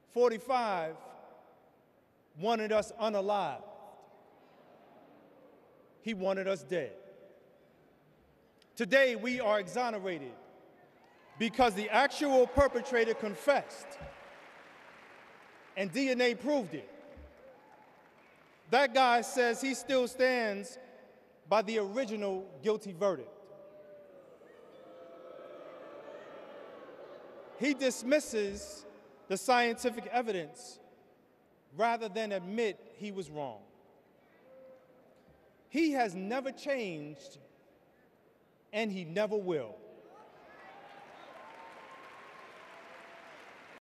45 wanted us unalived. He wanted us dead. Today, we are exonerated because the actual perpetrator confessed, and DNA proved it. That guy says he still stands by the original guilty verdict. He dismisses the scientific evidence rather than admit he was wrong. He has never changed, and he never will.